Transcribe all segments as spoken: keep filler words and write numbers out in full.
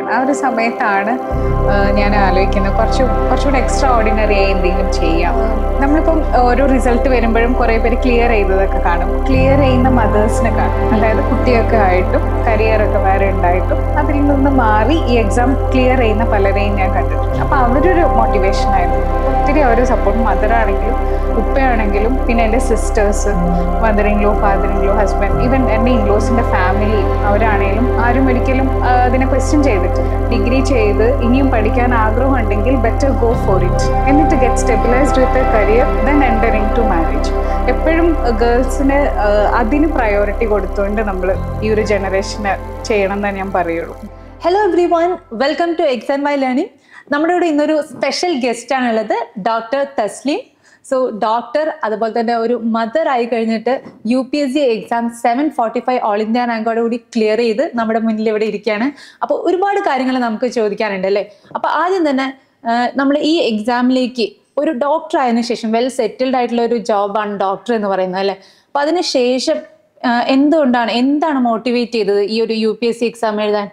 ചെയ്തിട്ടുണ്ടായിരുന്നു. ആ ഒരു സമയത്താണ് ഞാൻ ആലോചിക്കുന്നത് കുറച്ച് കുറച്ചുകൂടെ എക്സ്ട്രാ ഓർഡിനറി ആയി എന്തെങ്കിലും ചെയ്യാം. നമ്മളിപ്പം ഓരോ റിസൾട്ട് വരുമ്പോഴും കുറേ പേര് ക്ലിയർ ചെയ്തതൊക്കെ കാണും. ക്ലിയർ ചെയ്യുന്ന മദേഴ്സിനെ കാണും. അതായത് കുട്ടിയൊക്കെ ആയിട്ടും കരിയറൊക്കെ വേറെ ഉണ്ടായിട്ടും അതിൽ നിന്ന് മാറി ഈ എക്സാം ക്ലിയർ ചെയ്യുന്ന പലരെയും ഞാൻ കണ്ടിട്ടുണ്ട്. അപ്പോൾ അവരൊരു മോട്ടിവേഷൻ ആയിരുന്നു. ഒത്തിരി അവർ സപ്പോർട്ട്, മദറാണെങ്കിലും ഉപ്പയാണെങ്കിലും പിന്നെ എൻ്റെ sisters, mother in law, father in law, husband, even എൻ്റെ ഇൻലോസിൻ്റെ ഫാമിലി, അവരാണെങ്കിലും ആരും ഒരിക്കലും അതിനെ ക്വസ്റ്റ്യൻ ചെയ്തിട്ടില്ല. ഡിഗ്രി ചെയ്ത് ഇനിയും പഠിക്കാൻ ആഗ്രഹമുണ്ടെങ്കിൽ ബെറ്റർ ഗോ ഫോർ ഇറ്റ്, എന്നിട്ട് get stabilised with a career, then entering to marriage. എപ്പോഴും ഗേൾസിന് അതിന് പ്രയോറിറ്റി കൊടുത്തുകൊണ്ട് നമ്മൾ ഈ ഒരു ജനറേഷന് ചെയ്യണം എന്നേ ഞാൻ പറയുള്ളൂ. Hello everyone, welcome to X and Y learning. നമ്മുടെ ഇവിടെ ഇന്നൊരു സ്പെഷ്യൽ ഗസ്റ്റ് ആണുള്ളത്, ഡോക്ടർ തസ്ലീം. സോ ഡോക്ടർ അതുപോലെ തന്നെ ഒരു മദർ ആയി കഴിഞ്ഞിട്ട് U P S C exam seven forty five all India റാങ്കോട് കൂടി ക്ലിയർ ചെയ്ത് നമ്മുടെ മുന്നിൽ ഇവിടെ ഇരിക്കുകയാണ്. അപ്പോൾ ഒരുപാട് കാര്യങ്ങൾ നമുക്ക് ചോദിക്കാനുണ്ട് അല്ലേ. അപ്പോൾ ആദ്യം തന്നെ നമ്മൾ ഈ എക്സാമിലേക്ക് ഒരു ഡോക്ടർ ആയതിനു ശേഷം വെൽ സെറ്റിൽഡ് ആയിട്ടുള്ള ഒരു ജോബാണ് ഡോക്ടർ എന്ന് പറയുന്നത് അല്ലേ. അപ്പോൾ അതിന് ശേഷം എന്തുകൊണ്ടാണ് എന്താണ് മോട്ടിവേറ്റ് ചെയ്തത് ഈ ഒരു U P S C exam എഴുതാൻ?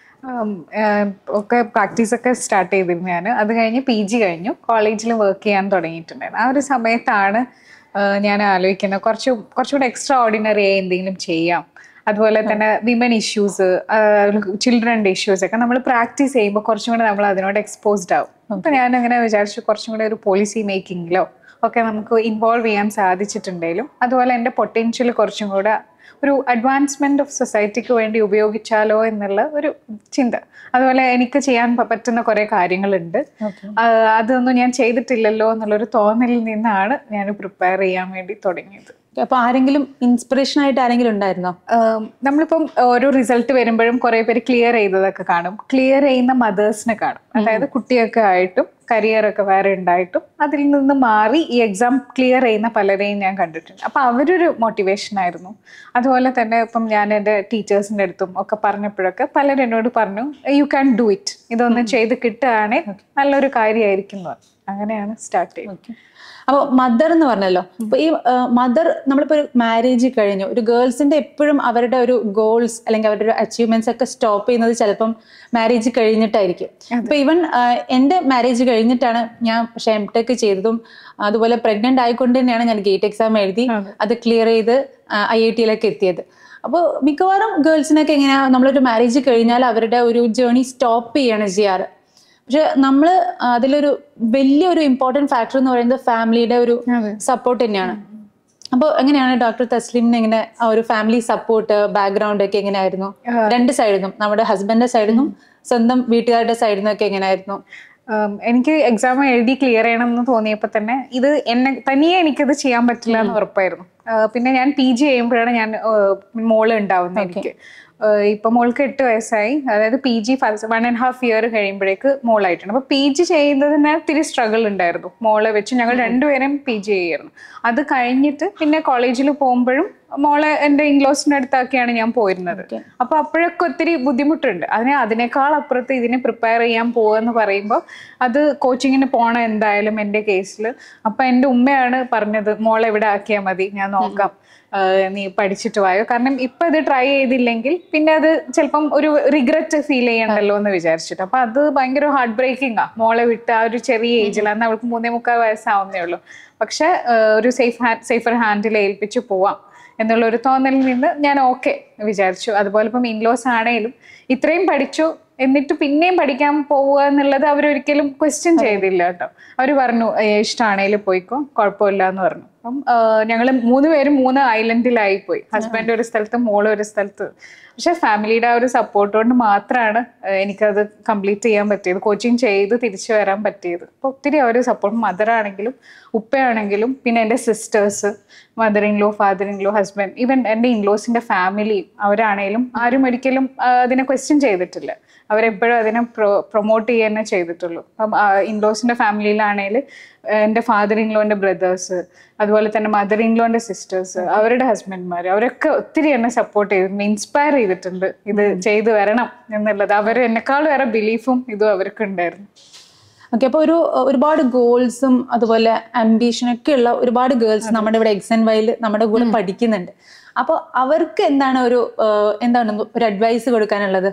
ഒക്കെ പ്രാക്ടീസൊക്കെ സ്റ്റാർട്ട് ചെയ്തിരുന്നു ഞാൻ. അത് കഴിഞ്ഞ് പി ജി കഴിഞ്ഞു, കോളേജിൽ വർക്ക് ചെയ്യാൻ തുടങ്ങിയിട്ടുണ്ടായിരുന്നു. ആ ഒരു സമയത്താണ് ഞാൻ ആലോചിക്കുന്നത് കുറച്ച് കുറച്ചുകൂടെ എക്സ്ട്രാ ഓർഡിനറി ആയി എന്തെങ്കിലും ചെയ്യാം. അതുപോലെ തന്നെ വിമൻ ഇഷ്യൂസ്, ചിൽഡ്രൻ്റെ ഇഷ്യൂസ് ഒക്കെ നമ്മൾ പ്രാക്ടീസ് ചെയ്യുമ്പോൾ കുറച്ചും കൂടെ നമ്മൾ അതിനോട് എക്സ്പോസ്ഡ് ആവും. അപ്പം ഞാൻ അങ്ങനെ വിചാരിച്ചു കുറച്ചും കൂടെ ഒരു പോളിസി മേക്കിങ്ങിലോ ഒക്കെ നമുക്ക് ഇൻവോൾവ് ചെയ്യാൻ സാധിച്ചിട്ടുണ്ടെങ്കിലും അതുപോലെ എൻ്റെ പൊട്ടൻഷ്യൽ കുറച്ചും കൂടെ ഒരു അഡ്വാൻസ്മെന്റ് ഓഫ് സൊസൈറ്റിക്ക് വേണ്ടി ഉപയോഗിച്ചാലോ എന്നുള്ള ഒരു ചിന്ത. അതുപോലെ എനിക്ക് ചെയ്യാൻ പറ്റുന്ന കുറെ കാര്യങ്ങളുണ്ട്, അതൊന്നും ഞാൻ ചെയ്തിട്ടില്ലല്ലോ എന്നുള്ളൊരു തോന്നലിൽ നിന്നാണ് ഞാൻ പ്രിപ്പയർ ചെയ്യാൻ വേണ്ടി തുടങ്ങിയത്. അപ്പൊ ആരെങ്കിലും ഇൻസ്പിറേഷൻ ആയിട്ട് ആരെങ്കിലും ഉണ്ടായിരുന്നോ? നമ്മളിപ്പം ഓരോ റിസൾട്ട് വരുമ്പോഴും കുറെ പേര് ക്ലിയർ ചെയ്തതൊക്കെ കാണും. ക്ലിയർ ചെയ്യുന്ന മദേഴ്സിനെ കാണും. അതായത് കുട്ടിയൊക്കെ ആയിട്ടും കരിയറൊക്കെ വേറെ ഉണ്ടായിട്ടും അതിൽ നിന്ന് മാറി ഈ എക്സാം ക്ലിയർ ചെയ്യുന്ന പലരെയും ഞാൻ കണ്ടിട്ടുണ്ട്. അപ്പോൾ അവരൊരു മോട്ടിവേഷൻ ആയിരുന്നു. അതുപോലെ തന്നെ ഇപ്പം ഞാൻ എൻ്റെ ടീച്ചേഴ്സിൻ്റെ അടുത്തും ഒക്കെ പറഞ്ഞപ്പോഴൊക്കെ പലരും എന്നോട് പറഞ്ഞു, യു ക്യാൻ ഡു ഇറ്റ്, ഇതൊന്നും ചെയ്ത് കിട്ടുകയാണെങ്കിൽ നല്ലൊരു കാര്യമായിരിക്കും. അങ്ങനെയാണ് സ്റ്റാർട്ട് ചെയ്യുന്നത്. അപ്പോൾ മദർ എന്ന് പറഞ്ഞല്ലോ, അപ്പൊ ഈ മദർ നമ്മളിപ്പോ ഒരു മാരേജ് കഴിഞ്ഞു, ഒരു ഗേൾസിന്റെ എപ്പോഴും അവരുടെ ഒരു ഗോൾസ് അല്ലെങ്കിൽ അവരുടെ ഒരു അച്ചീവ്മെന്റ്സ് ഒക്കെ സ്റ്റോപ്പ് ചെയ്യുന്നത് ചിലപ്പം മാരേജ് കഴിഞ്ഞിട്ടായിരിക്കും. അപ്പൊ ഈവൻ എൻ്റെ മാരേജ് കഴിഞ്ഞിട്ടാണ് ഞാൻ പക്ഷെ എം ടെക് ചെയ്തതും അതുപോലെ പ്രഗ്നന്റ് ആയിക്കൊണ്ട് തന്നെയാണ് ഞാൻ ഗേറ്റ് എക്സാം എഴുതി അത് ക്ലിയർ ചെയ്ത് ഐ ഐ ടിയിലേക്ക് എത്തിയത്. അപ്പോൾ മിക്കവാറും ഗേൾസിനൊക്കെ എങ്ങനെയാ, നമ്മളൊരു മാരേജ് കഴിഞ്ഞാൽ അവരുടെ ഒരു ജേർണി സ്റ്റോപ്പ് ചെയ്യാണ് ചെയ്യാറ്. പക്ഷെ നമ്മള് അതിലൊരു വലിയൊരു ഇമ്പോർട്ടൻറ്റ് ഫാക്ടർ എന്ന് പറയുന്നത് ഫാമിലിയുടെ ഒരു സപ്പോർട്ട് തന്നെയാണ്. അപ്പോൾ എങ്ങനെയാണ് ഡോക്ടർ തസ്ലീമിന് എങ്ങനെ ആ ഒരു ഫാമിലി സപ്പോർട്ട് ബാക്ക്ഗ്രൗണ്ട് ഒക്കെ എങ്ങനെയായിരുന്നു? രണ്ട് സൈഡിൽ നിന്നും, നമ്മുടെ ഹസ്ബൻഡിന്റെ സൈഡിൽ നിന്നും സ്വന്തം വീട്ടുകാരുടെ സൈഡിൽ നിന്നൊക്കെ എങ്ങനെയായിരുന്നു? എനിക്ക് എക്സാം എഴുതി ക്ലിയർ ചെയ്യണം എന്ന് തോന്നിയപ്പോൾ തന്നെ ഇത് എന്നെ തനിയെ എനിക്കത് ചെയ്യാൻ പറ്റില്ല എന്ന് ഉറപ്പായിരുന്നു. പിന്നെ ഞാൻ പി ജി ചെയ്യുമ്പോഴാണ് ഞാൻ മോള് ഉണ്ടാവുന്നത്. എനിക്ക് ഇപ്പൊ മോൾക്ക് എട്ട് വയസ്സായി. അതായത് P G first one and half year കഴിയുമ്പോഴേക്ക് മോളായിട്ടുണ്ട്. അപ്പൊ പി ജി ചെയ്യുന്നതിന് ഒത്തിരി സ്ട്രഗിൾ ഉണ്ടായിരുന്നു. മോളെ വെച്ച് ഞങ്ങൾ രണ്ടുപേരും പി ജി ചെയ്യായിരുന്നു. അത് കഴിഞ്ഞിട്ട് പിന്നെ കോളേജിൽ പോകുമ്പോഴും മോളെ എൻ്റെ ഇൻലോസിൻ്റെ അടുത്താക്കിയാണ് ഞാൻ പോയിരുന്നത്. അപ്പൊ അപ്പോഴൊക്കെ ഒത്തിരി ബുദ്ധിമുട്ടുണ്ട്. അതിനെ അതിനേക്കാൾ അപ്പുറത്ത് ഇതിനെ പ്രിപ്പയർ ചെയ്യാൻ പോവാന്ന് പറയുമ്പോൾ അത് കോച്ചിങ്ങിന് പോകണം എന്തായാലും എൻ്റെ കേസിൽ. അപ്പൊ എൻ്റെ ഉമ്മയാണ് പറഞ്ഞത്, മോളെ ഇവിടെ ആക്കിയാൽ മതി, ഞാൻ നോക്കാം, നീ പഠിച്ചിട്ട് വായോ. കാരണം ഇപ്പൊ ഇത് ട്രൈ ചെയ്തില്ലെങ്കിൽ പിന്നെ അത് ചിലപ്പം ഒരു റിഗ്രറ്റ് ഫീൽ ചെയ്യണ്ടല്ലോ എന്ന് വിചാരിച്ചിട്ട്. അപ്പൊ അത് ഭയങ്കര ഹാർട്ട് ബ്രേക്കിംഗ് ആ, മോളെ വിട്ട് ആ ഒരു ചെറിയ ഏജിൽ, അന്ന് അവൾക്ക് മൂന്നേ മുക്കാൽ വയസ്സാവുന്നേ ഉള്ളൂ. പക്ഷെ ഒരു സേഫ് ഹാൻഡ് സേഫർ ഹാൻഡിൽ ഏൽപ്പിച്ച് പോവാം എന്നുള്ള ഒരു തോന്നലിൽ നിന്ന് ഞാൻ ഓക്കെ വിചാരിച്ചു. അതുപോലെ ഇപ്പം ഇൻലോസ് ആണെങ്കിലും ഇത്രയും പഠിച്ചു എന്നിട്ട് പിന്നെയും പഠിക്കാൻ പോവുക എന്നുള്ളത് അവരൊരിക്കലും ക്വസ്റ്റ്യൻ ചെയ്തില്ല കേട്ടോ. അവർ പറഞ്ഞു ഇഷ്ടമാണേലും പോയിക്കോ, കുഴപ്പമില്ല എന്ന് പറഞ്ഞു. അപ്പം ഞങ്ങൾ മൂന്ന് പേരും മൂന്ന് ഐലൻഡിലായി പോയി. ഹസ്ബൻഡ് ഒരു സ്ഥലത്ത്, മോള് ഒരു സ്ഥലത്ത്. പക്ഷെ ഫാമിലിയുടെ ആ ഒരു സപ്പോർട്ട് കൊണ്ട് മാത്രമാണ് എനിക്കത് കംപ്ലീറ്റ് ചെയ്യാൻ പറ്റിയത്, കോച്ചിങ് ചെയ്ത് തിരിച്ചു വരാൻ പറ്റിയത്. അപ്പോൾ ഒത്തിരി ആ ഒരു സപ്പോർട്ട്, മദറാണെങ്കിലും ഉപ്പയാണെങ്കിലും പിന്നെ എൻ്റെ sisters, mother in law, father in law, husband, even എൻ്റെ ഇൻലോസിൻ്റെ ഫാമിലി, അവരാണേലും ആരും ഒരിക്കലും അതിനെ ക്വസ്റ്റ്യൻ ചെയ്തിട്ടില്ല. അവരെപ്പോഴും അതിനെ പ്രൊ പ്രൊമോട്ട് ചെയ്യുക തന്നെ ചെയ്തിട്ടുള്ളൂ. അപ്പം ഇൻലോസിൻ്റെ ഫാമിലിയിലാണെങ്കിൽ എൻ്റെ ഫാദർ ഇൻലോൻ്റെ ബ്രദേഴ്സ്, അതുപോലെ തന്നെ മദർ ഇൻലോൻ്റെ സിസ്റ്റേഴ്സ്, അവരുടെ ഹസ്ബൻഡ്മാർ, അവരൊക്കെ ഒത്തിരി എന്നെ സപ്പോർട്ട് ചെയ്തിട്ടുണ്ട്, ഇൻസ്പയർ ചെയ്തിട്ടുണ്ട് ഇത് ചെയ്തു വരണം എന്നുള്ളത്. അവർ എന്നെക്കാൾ വേറെ ബിലീഫും ഇതും അവർക്ക് ഉണ്ടായിരുന്നു. ഓക്കെ, അപ്പോൾ ഒരു ഒരുപാട് ഗോൾസും അതുപോലെ ആംബിഷനൊക്കെ ഉള്ള ഒരുപാട് ഗേൾസ് നമ്മുടെ ഇവിടെ എക്സ് ആൻഡ് വൈയിൽ നമ്മുടെ കൂടെ പഠിക്കുന്നുണ്ട്. അപ്പോൾ അവർക്ക് എന്താണ് ഒരു എന്താണ് ഒരു അഡ്വൈസ് കൊടുക്കാനുള്ളത്?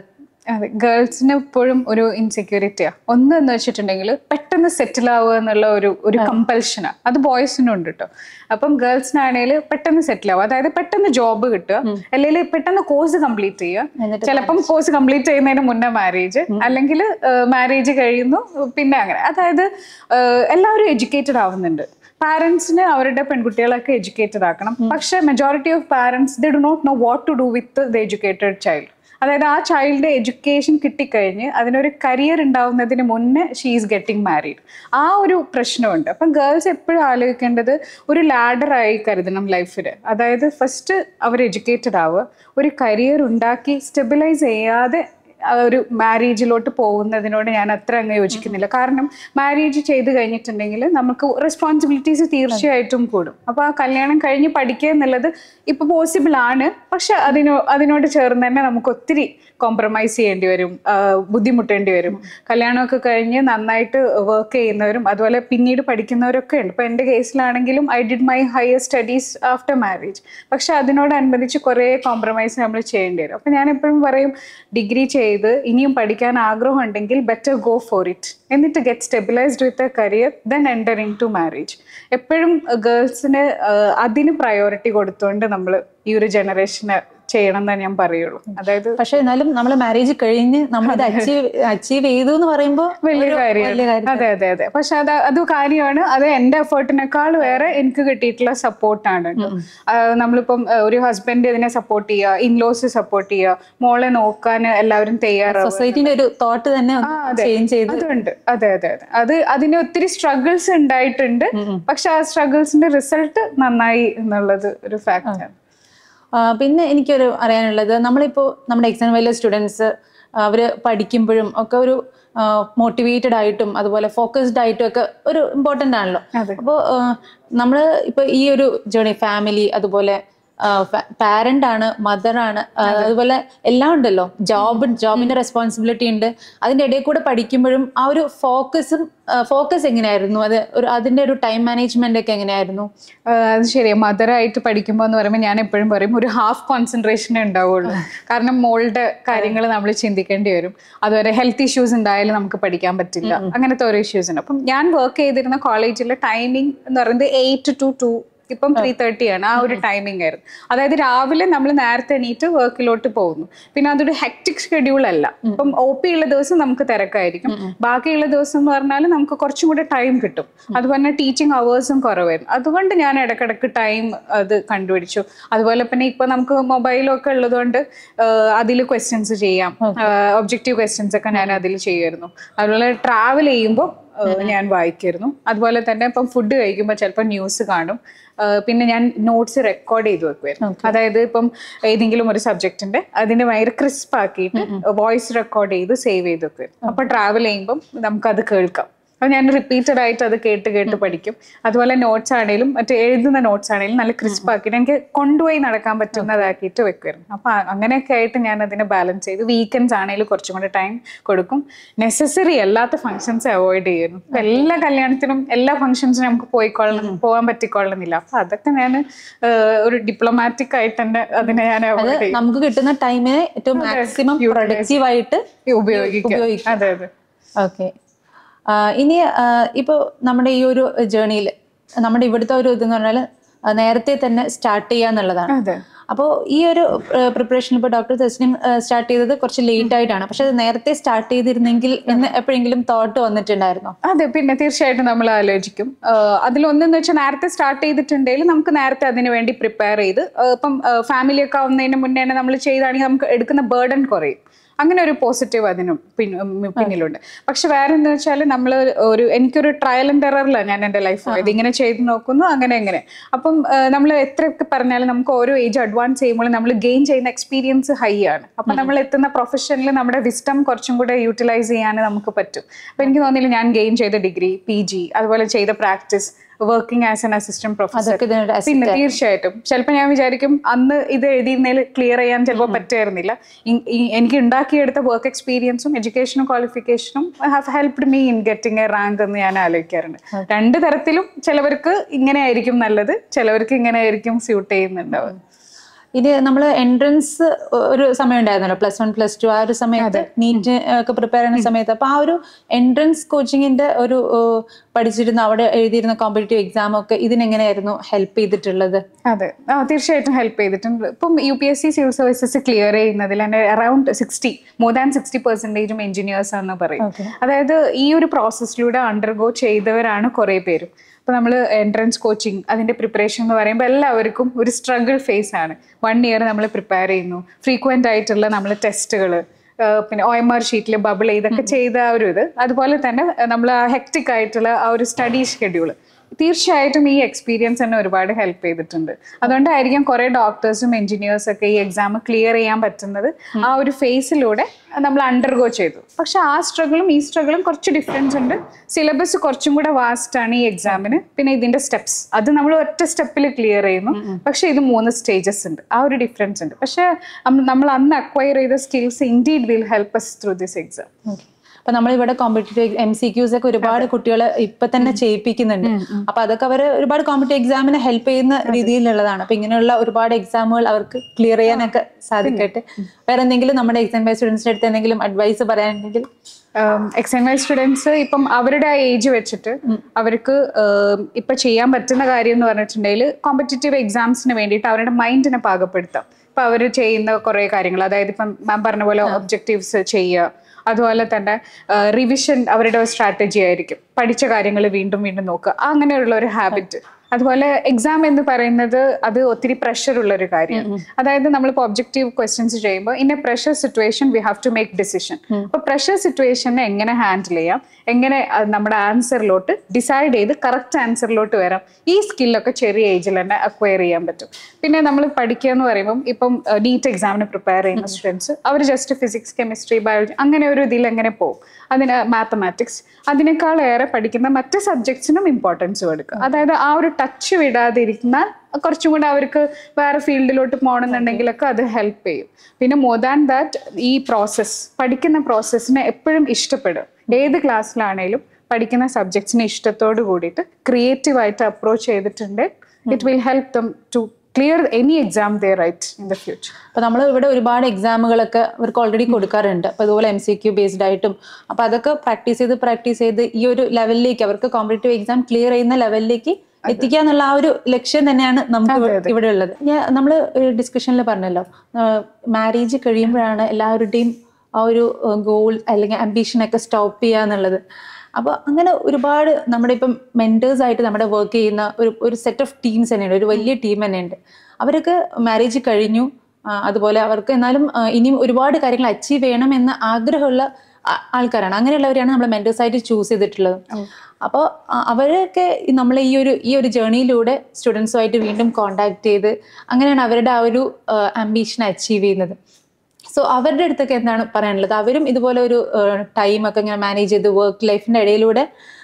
അതെ, ഗേൾസിന് എപ്പോഴും ഒരു ഇൻസെക്യൂരിറ്റിയാ. ഒന്ന് എന്ന് വെച്ചിട്ടുണ്ടെങ്കിൽ പെട്ടെന്ന് സെറ്റിൽ ആവുക എന്നുള്ള ഒരു ഒരു കമ്പൽഷനാ. അത് ബോയ്സിനും ഉണ്ട് കേട്ടോ. അപ്പം ഗേൾസിനാണെങ്കിൽ പെട്ടെന്ന് സെറ്റിൽ ആവുക, അതായത് പെട്ടെന്ന് ജോബ് കിട്ടുക, അല്ലെങ്കിൽ പെട്ടെന്ന് കോഴ്സ് കംപ്ലീറ്റ് ചെയ്യുക. ചിലപ്പം കോഴ്സ് കംപ്ലീറ്റ് ചെയ്യുന്നതിന് മുന്നേ മാരേജ്, അല്ലെങ്കിൽ മാരേജ് കഴിയുന്നു പിന്നെ അങ്ങനെ. അതായത് എല്ലാവരും എഡ്യൂക്കേറ്റഡ് ആവുന്നുണ്ട്. പാരന്റ്സിന് അവരുടെ പെൺകുട്ടികളൊക്കെ എഡ്യൂക്കേറ്റഡ് ആക്കണം. പക്ഷെ majority of parents they do not know what to do with the educated child. അതായത് ആ ചൈൽഡ് എഡ്യൂക്കേഷൻ കിട്ടിക്കഴിഞ്ഞ് അതിനൊരു കരിയർ ഉണ്ടാവുന്നതിന് മുന്നേ ഷീ ഈസ് ഗെറ്റിംഗ് മാരീഡ്. ആ ഒരു പ്രശ്നമുണ്ട്. അപ്പം ഗേൾസ് എപ്പോഴും ആലോചിക്കേണ്ടത് ഒരു ലാഡറായി കരുതണം ലൈഫിൽ. അതായത് ഫസ്റ്റ് അവർ എഡ്യൂക്കേറ്റഡ് ആവുക, ഒരു കരിയർ ഉണ്ടാക്കി സ്റ്റെബിലൈസ് ചെയ്യാതെ ഒരു മാരേജിലോട്ട് പോകുന്നതിനോട് ഞാൻ അത്ര അങ്ങ് യോജിക്കുന്നില്ല. കാരണം മാരേജ് ചെയ്ത് കഴിഞ്ഞിട്ടുണ്ടെങ്കിൽ നമുക്ക് റെസ്പോൺസിബിലിറ്റീസ് തീർച്ചയായിട്ടും കൂടും. അപ്പോൾ ആ കല്യാണം കഴിഞ്ഞ് പഠിക്കുക എന്നുള്ളത് ഇപ്പോൾ പോസിബിൾ ആണ്. പക്ഷെ അതിനോ അതിനോട് ചേർന്ന് തന്നെ നമുക്ക് ഒത്തിരി കോംപ്രമൈസ് ചെയ്യേണ്ടി വരും, ബുദ്ധിമുട്ടേണ്ടി വരും. കല്യാണമൊക്കെ കഴിഞ്ഞ് നന്നായിട്ട് വർക്ക് ചെയ്യുന്നവരും അതുപോലെ പിന്നീട് പഠിക്കുന്നവരൊക്കെ ഉണ്ട്. ഇപ്പോൾ എൻ്റെ കേസിലാണെങ്കിലും I did my higher studies after marriage. പക്ഷെ അതിനോടനുബന്ധിച്ച് കുറേ കോംപ്രമൈസ് നമ്മൾ ചെയ്യേണ്ടി വരും. അപ്പം ഞാൻ എപ്പോഴും പറയും, ഡിഗ്രി ചെയ്ത് ഇനിയും പഠിക്കാൻ ആഗ്രഹം ഉണ്ടെങ്കിൽ ബെറ്റർ ഗോ ഫോർ ഇറ്റ്, എന്നിട്ട് get stabilised with a career, then enter into marriage. എപ്പോഴും ഗേൾസിന് അതിന് പ്രയോറിറ്റി കൊടുത്തുകൊണ്ട് നമ്മൾ ഈ ഒരു ജനറേഷന് ചെയ്യണം എന്ന് ഞാൻ പറയുള്ളൂ. അതായത് പക്ഷെ എന്നാലും നമ്മൾ മാരേജ് കഴിഞ്ഞ് നമ്മൾ അച്ചീവ് അച്ചീവ് ചെയ്തു എന്ന് പറയുമ്പോൾ വലിയ കാര്യമാണ്. അതെ അതെ അതെ പക്ഷെ അത് അത് കാര്യമാണ്. അത് എൻ്റെ എഫേർട്ടിനേക്കാൾ വേറെ എനിക്ക് കിട്ടിയിട്ടുള്ള സപ്പോർട്ടാണ്. നമ്മളിപ്പം ഒരു ഹസ്ബൻഡ് ഇതിനെ സപ്പോർട്ട് ചെയ്യുക, ഇൻലോസ് സപ്പോർട്ട് ചെയ്യുക, മോളെ നോക്കാൻ എല്ലാവരും തയ്യാറാണ്. സൊസൈറ്റിന്റെ ഒരു തോട്ട് തന്നെ ചേഞ്ച് ചെയ്ത് അതുണ്ട്. അതെ അതെ അതെ അത് അതിന് ഒത്തിരി സ്ട്രഗിൾസ് ഉണ്ടായിട്ടുണ്ട്. പക്ഷെ ആ സ്ട്രഗിൾസിന്റെ റിസൾട്ട് നന്നായി എന്നുള്ളത് ഒരു ഫാക്റ്റാണ്. പിന്നെ എനിക്കൊരു അറിയാനുള്ളത്, നമ്മളിപ്പോ നമ്മുടെ എക്സാം വലിയ സ്റ്റുഡൻസ് അവർ പഠിക്കുമ്പോഴും ഒക്കെ ഒരു മോട്ടിവേറ്റഡ് ആയിട്ടും അതുപോലെ ഫോക്കസ്ഡ് ആയിട്ടും ഒക്കെ ഒരു ഇമ്പോർട്ടൻ്റ് ആണല്ലോ. അപ്പോൾ നമ്മൾ ഇപ്പൊ ഈ ഒരു ജേർണി ഫാമിലി അതുപോലെ പാരന്റ് ആണ്, മദർ ആണ്, അതുപോലെ എല്ലാം ഉണ്ടല്ലോ, ജോബ് ജോബിന്റെ റെസ്പോൺസിബിലിറ്റി ഉണ്ട്. അതിന്റെ ഇടയിൽ കൂടെ പഠിക്കുമ്പോഴും ആ ഒരു ഫോക്കസും ഫോക്കസ് എങ്ങനെയായിരുന്നു, അത് ഒരു അതിന്റെ ഒരു ടൈം മാനേജ്മെന്റ് ഒക്കെ എങ്ങനെയായിരുന്നു? അത് ശരിയാ. മദറായിട്ട് പഠിക്കുമ്പോൾ എന്ന് പറയുമ്പോൾ ഞാൻ എപ്പോഴും പറയും ഒരു ഹാഫ് കോൺസെൻട്രേഷനേ ഉണ്ടാവുള്ളൂ. കാരണം മോളുടെ കാര്യങ്ങൾ നമ്മൾ ചിന്തിക്കേണ്ടി വരും. അതുവരെ ഹെൽത്ത് ഇഷ്യൂസ് ഉണ്ടായാലും നമുക്ക് പഠിക്കാൻ പറ്റില്ല, അങ്ങനത്തെ ഓരോ ഇഷ്യൂസ് ഉണ്ട്. അപ്പം ഞാൻ വർക്ക് ചെയ്തിരുന്ന കോളേജിലെ ടൈമിംഗ് എന്ന് പറയുന്നത് എയ്റ്റ് ടു ടു ഇപ്പം ത്രീ തേർട്ടി ആണ്. ആ ഒരു ടൈമിംഗ് ആയിരുന്നു. അതായത് രാവിലെ നമ്മൾ നേരത്തെ എണീറ്റ് വർക്കിലോട്ട് പോകുന്നു. പിന്നെ അതൊരു ഹെക്ടിക് ഷെഡ്യൂൾ അല്ല. ഇപ്പം ഒ പി ഉള്ള ദിവസം നമുക്ക് തിരക്കായിരിക്കും, ബാക്കിയുള്ള ദിവസം എന്ന് പറഞ്ഞാൽ നമുക്ക് കുറച്ചും കൂടെ ടൈം കിട്ടും. അതുപോലെ ടീച്ചിങ് അവേഴ്സും കുറവായിരുന്നു. അതുകൊണ്ട് ഞാൻ ഇടക്കിടക്ക് ടൈം അത് കണ്ടുപിടിച്ചു. അതുപോലെ പിന്നെ ഇപ്പൊ നമുക്ക് മൊബൈലൊക്കെ ഉള്ളതുകൊണ്ട് അതിൽ ക്വസ്റ്റ്യൻസ് ചെയ്യാം, ഒബ്ജക്റ്റീവ് ക്വസ്റ്റ്യൻസ് ഒക്കെ ഞാൻ അതിൽ ചെയ്യുമായിരുന്നു. അതുപോലെ ട്രാവൽ ചെയ്യുമ്പോൾ ഞാൻ വായിക്കായിരുന്നു. അതുപോലെ തന്നെ ഇപ്പം ഫുഡ് കഴിക്കുമ്പോൾ ചിലപ്പോൾ ന്യൂസ് കാണും. പിന്നെ ഞാൻ നോട്ട്സ് റെക്കോർഡ് ചെയ്ത് വെക്കുമായിരുന്നു. അതായത് ഇപ്പം ഏതെങ്കിലും ഒരു സബ്ജക്റ്റിന്റെ അതിന്റെ ഭയങ്കര ക്രിസ്പ് ആക്കിയിട്ട് വോയിസ് റെക്കോർഡ് ചെയ്ത് സേവ് ചെയ്ത് വെക്കുമായിരുന്നു. അപ്പൊ ട്രാവൽ ചെയ്യുമ്പം നമുക്കത് കേൾക്കാം. അപ്പോൾ ഞാൻ റിപ്പീറ്റഡ് ആയിട്ട് അത് കേട്ട് കേട്ട് പഠിക്കും. അതുപോലെ നോട്ട്സ് ആണെങ്കിലും മറ്റേ എഴുതുന്ന നോട്ട്സ് ആണെങ്കിലും നല്ല ക്രിസ്പ് ആക്കിയിട്ട് എനിക്ക് കൊണ്ടുപോയി നടക്കാൻ പറ്റുന്നതാക്കിയിട്ട് വെക്കുമായിരുന്നു. അപ്പൊ അങ്ങനെയൊക്കെ ആയിട്ട് ഞാൻ അതിനെ ബാലൻസ് ചെയ്ത് വീക്കെൻഡ്സ് ആണെങ്കിലും കുറച്ചും കൂടെ ടൈം കൊടുക്കും. നെസസറി അല്ലാത്ത ഫംഗ്ഷൻസ് അവോയ്ഡ് ചെയ്യുന്നു. അപ്പൊ എല്ലാ കല്യാണത്തിനും എല്ലാ ഫംഗ്ഷൻസിനും നമുക്ക് പോയിക്കൊള്ളണം പോകാൻ പറ്റിക്കൊള്ളുന്നില്ല. അപ്പൊ അതൊക്കെ ഞാൻ ഒരു ഡിപ്ലോമാറ്റിക് ആയിട്ട് തന്നെ അതിനെ ഞാൻ അവോയ്ഡ് ചെയ്യും. നമുക്ക് കിട്ടുന്ന ടൈമിനെ ഏറ്റവും മാക്സിമം പ്രൊഡക്റ്റീവ് ആയിട്ട് ഉപയോഗിക്കാം. അതെ അതെ ഓക്കെ. ഇനി ഇപ്പോൾ നമ്മുടെ ഈ ഒരു ജേർണിയിൽ നമ്മുടെ ഇവിടുത്തെ ഒരു ഇതെന്ന് പറഞ്ഞാൽ നേരത്തെ തന്നെ സ്റ്റാർട്ട് ചെയ്യുക എന്നുള്ളതാണ്. അപ്പോൾ ഈ ഒരു പ്രിപ്പറേഷൻ ഇപ്പോൾ ഡോക്ടർ തസ്നിം സ്റ്റാർട്ട് ചെയ്തത് കുറച്ച് ലേറ്റ് ആയിട്ടാണ്. പക്ഷെ അത് നേരത്തെ സ്റ്റാർട്ട് ചെയ്തിരുന്നെങ്കിൽ എന്ന് എപ്പോഴെങ്കിലും തോട്ട് വന്നിട്ടുണ്ടായിരുന്നോ? അതെ, പിന്നെ തീർച്ചയായിട്ടും നമ്മൾ ആലോചിക്കും. അതിലൊന്നെന്ന് വെച്ചാൽ നേരത്തെ സ്റ്റാർട്ട് ചെയ്തിട്ടുണ്ടെങ്കിൽ നമുക്ക് നേരത്തെ അതിന് വേണ്ടി പ്രിപ്പയർ ചെയ്ത് ഇപ്പം ഫാമിലി ഒക്കെ ആവുന്നതിന് മുന്നേ തന്നെ നമ്മൾ ചെയ്താണെങ്കിൽ നമുക്ക് എടുക്കുന്ന ബേർഡൻ കുറയും. അങ്ങനെ ഒരു പോസിറ്റീവ് അതിനും പിന്നിലുണ്ട്. പക്ഷെ വേറെ എന്താ വെച്ചാൽ നമ്മൾ ഒരു എനിക്കൊരു ട്രയൽ ആൻഡ് എററിലാണ് ഞാൻ എൻ്റെ ലൈഫ് പോയത്. ഇങ്ങനെ ചെയ്ത് നോക്കുന്നു, അങ്ങനെ എങ്ങനെ. അപ്പം നമ്മൾ എത്രയൊക്കെ പറഞ്ഞാലും നമുക്ക് ഓരോ ഏജ് അഡ്വാൻസ് ചെയ്യുമ്പോൾ നമ്മൾ ഗെയിൻ ചെയ്യുന്ന എക്സ്പീരിയൻസ് ഹൈ ആണ്. അപ്പം നമ്മൾ എത്തുന്ന പ്രൊഫഷനിൽ നമ്മുടെ വിസ്റ്റം കുറച്ചും കൂടെ യൂട്ടിലൈസ് ചെയ്യാൻ നമുക്ക് പറ്റും. അപ്പം എനിക്ക് തോന്നിയില്ല ഞാൻ ഗെയിൻ ചെയ്ത ഡിഗ്രി, പി ജി, അതുപോലെ ചെയ്ത practice, working as an assistant professor. പിന്നെ തീർച്ചയായിട്ടും ചിലപ്പോൾ ഞാൻ വിചാരിക്കും അന്ന് ഇത് എഴുതിയിരുന്നതിൽ ക്ലിയർ ചെയ്യാൻ ചിലപ്പോൾ പറ്റുമായിരുന്നില്ല. എനിക്ക് ഉണ്ടാക്കിയെടുത്ത വർക്ക് എക്സ്പീരിയൻസും എഡ്യൂക്കേഷനും ക്വാളിഫിക്കേഷനും have helped me in getting a rank എന്ന് ഞാൻ ആലോചിക്കാറുണ്ട്. രണ്ട് തരത്തിലും ചിലവർക്ക് ഇങ്ങനെ ആയിരിക്കും നല്ലത്, ചിലവർക്ക് ഇങ്ങനെ ആയിരിക്കും സ്യൂട്ട് ചെയ്യുന്നുണ്ടാവുക. ഇത് നമ്മൾ എൻട്രൻസ് ഒരു സമയം ഉണ്ടായിരുന്നല്ലോ, പ്ലസ് വൺ പ്ലസ് ടു ആ ഒരു സമയത്ത് നീറ്റ് ഒക്കെ പ്രിപ്പയർ ചെയ്യുന്ന സമയത്ത്. അപ്പൊ ആ ഒരു എൻട്രൻസ് കോച്ചിങ്ങിന്റെ ഒരു പഠിച്ചിരുന്ന അവിടെ എഴുതിയിരുന്ന കോമ്പറ്റേറ്റീവ് എക്സാം ഒക്കെ ഇതിനെങ്ങനെയായിരുന്നു ഹെൽപ്പ് ചെയ്തിട്ടുള്ളത്? അതെ, ആ തീർച്ചയായിട്ടും ഹെൽപ്പ് ചെയ്തിട്ടുണ്ട്. ഇപ്പം U P S C civil services clear ചെയ്യുന്നതിൽ തന്നെ around sixty more than sixty പെർസെന്റേജും എഞ്ചിനീയേഴ്സ് ആണെന്ന് പറയും. അതായത് ഈ ഒരു പ്രോസസ്സിലൂടെ അണ്ടർഗോ ചെയ്തവരാണ് കുറെ പേരും. ഇപ്പൊ നമ്മൾ എൻട്രൻസ് കോച്ചിങ് അതിന്റെ പ്രിപ്പറേഷൻ എന്ന് പറയുമ്പോൾ എല്ലാവർക്കും ഒരു സ്ട്രഗിൾ ഫേസ് ആണ്. വൺ ഇയർ നമ്മൾ പ്രിപ്പയർ ചെയ്യുന്നു, ഫ്രീക്വന്റ് ആയിട്ടുള്ള നമ്മൾ ടെസ്റ്റുകൾ, പിന്നെ ഒ എം ആർ ഷീറ്റിൽ ബബിൾ ഇതൊക്കെ ചെയ്ത ആ ഒരു ഇത്, അതുപോലെ തന്നെ നമ്മൾ ഹെക്ടിക് ആയിട്ടുള്ള ആ ഒരു സ്റ്റഡി ഷെഡ്യൂൾ, തീർച്ചയായിട്ടും ഈ എക്സ്പീരിയൻസ് തന്നെ ഒരുപാട് ഹെൽപ്പ് ചെയ്തിട്ടുണ്ട്. അതുകൊണ്ടായിരിക്കും കുറെ ഡോക്ടേഴ്സും എഞ്ചിനീയേഴ്സും ഒക്കെ ഈ എക്സാം ക്ലിയർ ചെയ്യാൻ പറ്റുന്നത് ആ ഒരു ഫേസിലൂടെ നമ്മൾ അണ്ടർഗോ ചെയ്തു. പക്ഷെ ആ സ്ട്രഗിളും ഈ സ്ട്രഗിളും കുറച്ച് ഡിഫറൻസ് ഉണ്ട്. സിലബസ് കുറച്ചും കൂടെ വാസ്റ്റ് ആണ് ഈ എക്സാമിന്. പിന്നെ ഇതിന്റെ സ്റ്റെപ്സ് അത് നമ്മൾ ഒറ്റ സ്റ്റെപ്പിൽ ക്ലിയർ ചെയ്യുന്നു. പക്ഷെ ഇത് മൂന്ന് സ്റ്റേജസ് ഉണ്ട്, ആ ഒരു ഡിഫറൻസ് ഉണ്ട്. പക്ഷെ നമ്മൾ അന്ന് അക്വയർ ചെയ്ത skills indeed will help us through this exam. അപ്പൊ നമ്മളിവിടെ കോമ്പറ്റേറ്റീവ് എം സി ക്യൂസ് ഒക്കെ ഒരുപാട് കുട്ടികൾ ഇപ്പൊ തന്നെ ചെയ്യിപ്പിക്കുന്നുണ്ട്. അപ്പൊ അതൊക്കെ അവർ ഒരുപാട് കോമ്പറ്റേറ്റീവ് എക്സാമിനെ ഹെൽപ്പ് ചെയ്യുന്ന രീതിയിലുള്ളതാണ്. അപ്പൊ ഇങ്ങനെയുള്ള ഒരുപാട് എക്സാമുകൾ അവർക്ക് ക്ലിയർ ചെയ്യാനൊക്കെ സാധിക്കട്ടെ. വേറെ എന്തെങ്കിലും നമ്മുടെ എക്സാം ബൈ സ്റ്റുഡൻസിന്റെ അടുത്ത് എന്തെങ്കിലും അഡ്വൈസ് പറയാനുണ്ടെങ്കിൽ? എക്സാം ബൈ സ്റ്റുഡൻസ് ഇപ്പം അവരുടെ ആ ഏജ് വെച്ചിട്ട് അവർക്ക് ഇപ്പൊ ചെയ്യാൻ പറ്റുന്ന കാര്യം എന്ന് പറഞ്ഞിട്ടുണ്ടെങ്കിൽ കോമ്പറ്റേറ്റീവ് എക്സാംസിന് വേണ്ടിയിട്ട് അവരുടെ മൈൻഡിനെ പാകപ്പെടുത്താം. ഇപ്പൊ അവർ ചെയ്യുന്ന കുറെ കാര്യങ്ങൾ, അതായത് ഇപ്പം മാം പറഞ്ഞ പോലെ ഒബ്ജക്റ്റീവ്സ് ചെയ്യുക, അതുപോലെ തന്നെ റിവിഷൻ അവരുടെ സ്ട്രാറ്റജി ആയിരിക്കും, പഠിച്ച കാര്യങ്ങൾ വീണ്ടും വീണ്ടും നോക്കുക, അങ്ങനെയുള്ള ഒരു ഹാബിറ്റ്. അതുപോലെ എക്സാം എന്ന് പറയുന്നത് അത് ഒത്തിരി പ്രഷർ ഉള്ള ഒരു കാര്യമാണ്. അതായത് നമ്മളിപ്പോൾ ഒബ്ജക്റ്റീവ് ക്വസ്റ്റ്യൻസ് ചെയ്യുമ്പോൾ in a pressure situation we have to make decision. അപ്പൊ പ്രഷർ സിറ്റുവേഷനെ എങ്ങനെ ഹാൻഡിൽ ചെയ്യാം, എങ്ങനെ നമ്മുടെ ആൻസറിലോട്ട് ഡിസൈഡ് ചെയ്ത് കറക്റ്റ് ആൻസറിലോട്ട് വരാം, ഈ സ്കില്ലൊക്കെ ചെറിയ ഏജിൽ തന്നെ അക്വയർ ചെയ്യാൻ പറ്റും. പിന്നെ നമ്മൾ പഠിക്കുക എന്ന് പറയുമ്പം ഇപ്പം നീറ്റ് എക്സാമിന് പ്രിപ്പയർ ചെയ്യുന്ന സ്റ്റുഡൻസ് അവർ ജസ്റ്റ് ഫിസിക്സ് കെമിസ്ട്രി ബയോളജി അങ്ങനെ ഒരു ഇതിൽ എങ്ങനെ പോകും, അതിന് മാത്തമാറ്റിക്സ് അതിനേക്കാൾ ഏറെ പഠിക്കുന്ന മറ്റ് സബ്ജക്ട്സിനും ഇമ്പോർട്ടൻസ് കൊടുക്കുക. അതായത് ആ ഒരു ടച്ച് വിടാതിരുന്നാൽ കുറച്ചും കൂടെ അവർക്ക് വേറെ ഫീൽഡിലോട്ട് പോകണമെന്നുണ്ടെങ്കിലൊക്കെ അത് ഹെൽപ്പ് ചെയ്യും. പിന്നെ മോർ ദാൻ ദാറ്റ് ഈ പ്രോസസ്സ്, പഠിക്കുന്ന പ്രോസസ്സിനെ എപ്പോഴും ഇഷ്ടപ്പെടും. ഏത് ക്ലാസ്സിലാണേലും പഠിക്കുന്ന സബ്ജക്ട്സിനെ ഇഷ്ടത്തോട് കൂടിയിട്ട് ക്രിയേറ്റീവായിട്ട് അപ്രോച്ച് ചെയ്തിട്ടുണ്ട്. It will help them to clear any exam they write in the future. അപ്പോൾ നമ്മൾ ഇവിടെ ഒരുപാട് എക്സാമുകളൊക്കെ അവർക്ക് ഓൾറെഡി കൊടുക്കാറുണ്ട്. അപ്പോൾ അതുപോലെ എം സി ക്യു ബേസ്ഡ് ആയിട്ടും. അപ്പോൾ അതൊക്കെ പ്രാക്ടീസ് ചെയ്ത് പ്രാക്ടീസ് ചെയ്ത് ഈ ഒരു ലെവലിലേക്ക് അവർക്ക് കോമ്പറ്റേറ്റീവ് എക്സാം ക്ലിയർ ചെയ്യുന്ന ലെവലിലേക്ക് എത്തിക്കുക എന്നുള്ള ആ ഒരു ലക്ഷ്യം തന്നെയാണ് നമുക്ക് ഇവിടെ ഉള്ളത്. ഞാൻ നമ്മൾ ഡിസ്കഷനിൽ പറഞ്ഞല്ലോ, മാരേജ് കഴിയുമ്പോഴാണ് എല്ലാവരുടെയും ആ ഒരു ഗോൾ അല്ലെങ്കിൽ അംബീഷനൊക്കെ സ്റ്റോപ്പ് ചെയ്യുക എന്നുള്ളത്. അപ്പോൾ അങ്ങനെ ഒരുപാട് നമ്മുടെ ഇപ്പം മെൻറ്റേഴ്സ് ആയിട്ട് നമ്മുടെ വർക്ക് ചെയ്യുന്ന ഒരു ഒരു സെറ്റ് ഓഫ് ടീംസ് തന്നെയുണ്ട്, ഒരു വലിയ ടീം തന്നെയുണ്ട്. അവരൊക്കെ മാരേജ് കഴിഞ്ഞു, അതുപോലെ അവർക്ക് എന്നാലും ഇനിയും ഒരുപാട് കാര്യങ്ങൾ അച്ചീവ് ചെയ്യണം എന്ന ആഗ്രഹമുള്ള ആൾക്കാരാണ്. അങ്ങനെയുള്ളവരെയാണ് നമ്മൾ മെൻറ്റേഴ്സായിട്ട് ചൂസ് ചെയ്തിട്ടുള്ളത്. അപ്പോൾ അവരൊക്കെ നമ്മൾ ഈ ഒരു ഈ ഒരു ജേർണിയിലൂടെ സ്റ്റുഡൻസുമായിട്ട് വീണ്ടും കോണ്ടാക്ട് ചെയ്ത് അങ്ങനെയാണ് അവരുടെ ആ ഒരു ആംബിഷൻ അച്ചീവ് ചെയ്യുന്നത്. സോ അവരുടെ അടുത്തൊക്കെ എന്താണ് പറയാനുള്ളത്? അവരും ഇതുപോലെ ഒരു ടൈമൊക്കെ ഇങ്ങനെ മാനേജ് ചെയ്ത് വർക്ക് ലൈഫിൻ്റെ ഇടയിലൂടെ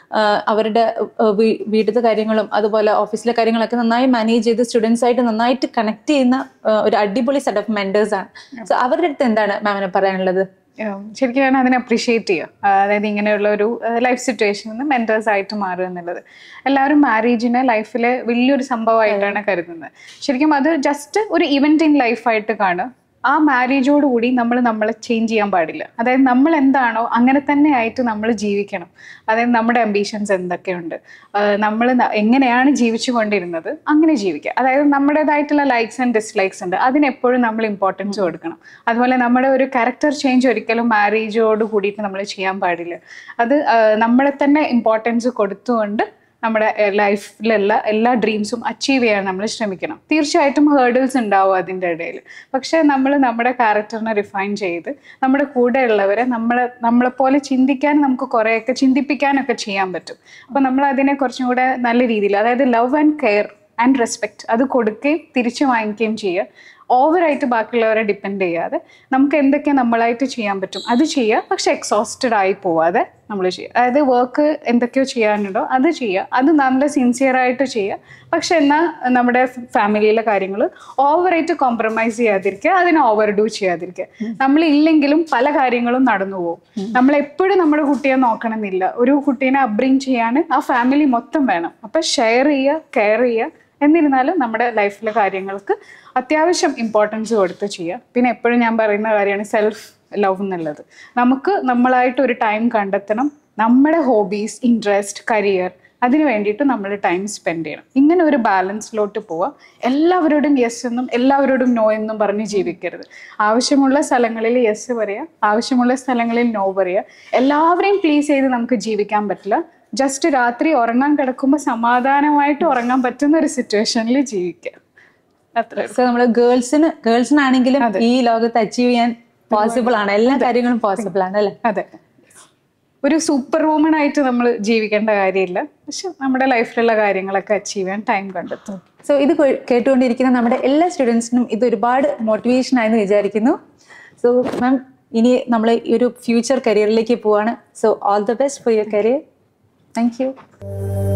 അവരുടെ വീട്ടിലത്തെ കാര്യങ്ങളും അതുപോലെ ഓഫീസിലെ കാര്യങ്ങളൊക്കെ നന്നായി മാനേജ് ചെയ്ത് സ്റ്റുഡൻസായിട്ട് നന്നായിട്ട് കണക്ട് ചെയ്യുന്ന ഒരു അടിപൊളി സെറ്റ് ഓഫ് മെൻറ്റേഴ്സ് ആണ്. സോ അവരുടെ അടുത്ത് എന്താണ് മാമിന് പറയാനുള്ളത്? ശരിക്കും ഞാൻ അതിനെ അപ്രീഷിയേറ്റ് ചെയ്യുക. അതായത് ഇങ്ങനെയുള്ള ഒരു ലൈഫ് സിറ്റുവേഷനിൽ നിന്ന് മെൻറ്റേഴ്സ് ആയിട്ട് മാറുക എന്നുള്ളത്. എല്ലാവരും മാരേജിനെ ലൈഫിലെ വലിയൊരു സംഭവമായിട്ടാണ് കരുതുന്നത്. ശരിക്കും അത് ജസ്റ്റ് ഒരു ഇവന്റ് ഇൻ ലൈഫായിട്ട് കാണുക. ആ മാരേജോടുകൂടി നമ്മൾ നമ്മളെ ചേഞ്ച് ചെയ്യാൻ പാടില്ല. അതായത് നമ്മൾ എന്താണോ അങ്ങനെ തന്നെ ആയിട്ട് നമ്മൾ ജീവിക്കണം. അതായത് നമ്മുടെ അംബീഷൻസ് എന്തൊക്കെയുണ്ട്, നമ്മൾ എങ്ങനെയാണ് ജീവിച്ചു കൊണ്ടിരുന്നത് അങ്ങനെ ജീവിക്കുക. അതായത് നമ്മുടേതായിട്ടുള്ള ലൈക്സ് ആൻഡ് ഡിസ്ലൈക്സ് ഉണ്ട്, അതിനെപ്പോഴും നമ്മൾ ഇമ്പോർട്ടൻസ് കൊടുക്കണം. അതുപോലെ നമ്മുടെ ഒരു ക്യാരക്ടർ ചേഞ്ച് ഒരിക്കലും മാരേജോട് കൂടിയിട്ട് നമ്മൾ ചെയ്യാൻ പാടില്ല. അത് നമ്മളെ തന്നെ ഇമ്പോർട്ടൻസ് കൊടുത്തുകൊണ്ട് നമ്മുടെ ലൈഫിലുള്ള എല്ലാ ഡ്രീംസും അച്ചീവ് ചെയ്യാൻ നമ്മൾ ശ്രമിക്കണം. തീർച്ചയായിട്ടും ഹേർഡിൽസ് ഉണ്ടാവും അതിൻ്റെ ഇടയിൽ. പക്ഷേ നമ്മൾ നമ്മുടെ ക്യാരക്ടറിനെ റിഫൈൻ ചെയ്ത് നമ്മുടെ കൂടെ ഉള്ളവരെ നമ്മളെ നമ്മളെപ്പോലെ ചിന്തിക്കാൻ നമുക്ക് കുറേയൊക്കെ ചിന്തിപ്പിക്കാനൊക്കെ ചെയ്യാൻ പറ്റും. അപ്പോൾ നമ്മൾ അതിനെ കുറച്ചും കൂടെ നല്ല രീതിയിൽ, അതായത് love and care and respect അത് കൊടുക്കുകയും തിരിച്ചു വാങ്ങിക്കുകയും ചെയ്യുക. ഓവറായിട്ട് ബാക്കിയുള്ളവരെ ഡിപ്പെൻഡ് ചെയ്യാതെ നമുക്ക് എന്തൊക്കെ നമ്മളായിട്ട് ചെയ്യാൻ പറ്റും അത് ചെയ്യുക. പക്ഷെ എക്സോസ്റ്റഡ് ആയി പോവാതെ നമ്മൾ ചെയ്യുക. അതായത് വർക്ക് എന്തൊക്കെയോ ചെയ്യാനുണ്ടോ അത് ചെയ്യുക, അത് നല്ല സിൻസിയറായിട്ട് ചെയ്യുക. പക്ഷെ എന്നാൽ നമ്മുടെ ഫാമിലിയിലെ കാര്യങ്ങൾ ഓവറായിട്ട് കോംപ്രമൈസ് ചെയ്യാതിരിക്കുക, അതിനെ ഓവർ ഡൂ ചെയ്യാതിരിക്കുക. നമ്മളില്ലെങ്കിലും പല കാര്യങ്ങളും നടന്നു പോകും. നമ്മളെപ്പോഴും നമ്മുടെ കുട്ടിയെ നോക്കണമെന്നില്ല. ഒരു കുട്ടീനെ അപ്ബ്രിങ് ചെയ്യാൻ ആ ഫാമിലി മൊത്തം വേണം. അപ്പം ഷെയർ ചെയ്യുക, കെയർ ചെയ്യുക, എന്നിരുന്നാലും നമ്മുടെ ലൈഫിലെ കാര്യങ്ങൾക്ക് അത്യാവശ്യം ഇമ്പോർട്ടൻസ് കൊടുത്ത് ചെയ്യുക. പിന്നെ എപ്പോഴും ഞാൻ പറയുന്ന കാര്യമാണ് സെൽഫ് ലവ് എന്നുള്ളത്. നമുക്ക് നമ്മളായിട്ട് ഒരു ടൈം കണ്ടെത്തണം. നമ്മുടെ ഹോബീസ്, ഇൻട്രസ്റ്റ്, കരിയർ, അതിന് വേണ്ടിയിട്ട് നമ്മൾ ടൈം സ്പെൻഡ് ചെയ്യണം. ഇങ്ങനെ ഒരു ബാലൻസിലോട്ട് പോവുക. എല്ലാവരോടും യെസ് എന്നും എല്ലാവരോടും നോ എന്നും പറഞ്ഞ് ജീവിക്കരുത്. ആവശ്യമുള്ള സ്ഥലങ്ങളിൽ യെസ് പറയുക, ആവശ്യമുള്ള സ്ഥലങ്ങളിൽ നോ പറയുക. എല്ലാവരെയും പ്ലീസ് ചെയ്ത് നമുക്ക് ജീവിക്കാൻ പറ്റില്ല. ജസ്റ്റ് രാത്രി ഉറങ്ങാൻ കിടക്കുമ്പോൾ സമാധാനമായിട്ട് ഉറങ്ങാൻ പറ്റുന്ന ഒരു സിറ്റുവേഷനിൽ ജീവിക്കുക. അത്ര. സോ നമ്മള് ഗേൾസിന് ഗേൾസിനാണെങ്കിലും ഈ ലോകത്ത് അച്ചീവ് ചെയ്യാൻ പോസിബിൾ ആണ്, എല്ലാ കാര്യങ്ങളും പോസിബിൾ ആണ് അല്ലേ? അതെ. ഒരു സൂപ്പർ വുമൺ ആയിട്ട് നമ്മൾ ജീവിക്കേണ്ട കാര്യമില്ല, പക്ഷെ നമ്മുടെ ലൈഫിലുള്ള കാര്യങ്ങളൊക്കെ അച്ചീവ് ചെയ്യാൻ ടൈം കണ്ടെത്തും. സോ ഇത് കേട്ടുകൊണ്ടിരിക്കുന്ന നമ്മുടെ എല്ലാ സ്റ്റുഡൻസിനും ഇത് ഒരുപാട് മോട്ടിവേഷൻ ആയെന്ന് വിചാരിക്കുന്നു. സോ മാം, ഇനി നമ്മൾ ഈ ഒരു ഫ്യൂച്ചർ കരിയറിലേക്ക് പോവാണ്. So all the best for your career. Thank U.